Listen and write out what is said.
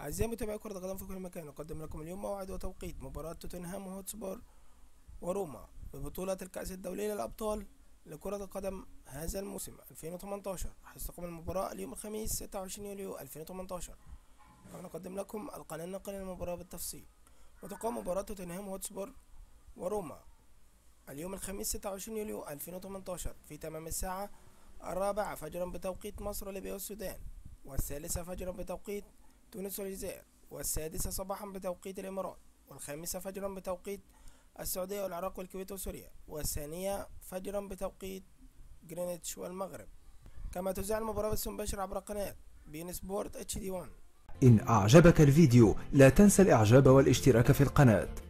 أعزائي متابعي كرة القدم في كل مكان، نقدم لكم اليوم موعد وتوقيت مباراة توتنهام وهوتسبور وروما ببطولة الكأس الدولي للأبطال لكرة القدم هذا الموسم 2018. حيث تقوم المباراة اليوم الخميس 26 يوليو 2018. كما نقدم لكم القناة الناقلة للمباراة بالتفصيل. وتقام مباراة توتنهام وهوتسبور وروما اليوم الخميس 26 يوليو 2018 في تمام الساعة 4 فجرا بتوقيت مصر وليبيا والسودان، والثالثة فجرا بتوقيت تونس والجزائر، والسادسة صباحا بتوقيت الإمارات، والخامسة فجرا بتوقيت السعودية والعراق والكويت وسوريا، والثانية فجرا بتوقيت جرينتش والمغرب. كما تذاع المباراة بث مباشر عبر قناة بين سبورت HD1. إن أعجبك الفيديو لا تنسى الإعجاب والاشتراك في القناة.